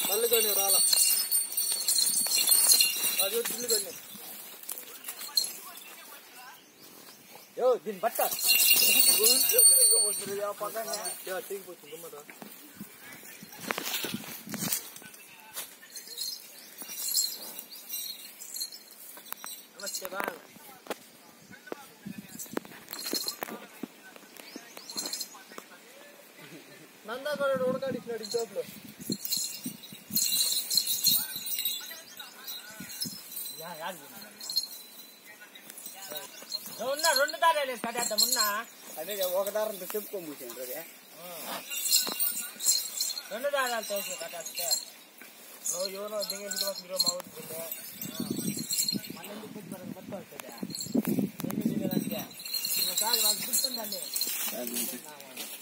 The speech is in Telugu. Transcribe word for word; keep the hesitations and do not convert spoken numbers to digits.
మళ్ళీ కొన్ని రాల అది వచ్చింది కొన్ని యో దీని బట్ట తీగిపోతుంది గుమ్మట నమస్తే బా నందాగడ ఉడకాడిచ్చినాడు ఈ చోట్లో ఉన్నా రెండు దారాలు వేసి కట్టేద్దాం ఉన్నా అదే ఒక దారంతో చెప్పుకోబోసాను రవి రెండు దారాలు తోసి కట్టేస్తే నువ్వు ఎవరో దిగేసి మీరు మా ఊరికి మళ్ళీ ఎందుకు పెట్టి మనకు మొత్తం వస్తుందా ఎన్ని దిగదంటే ఒకసారి వాళ్ళు గుర్తుందండి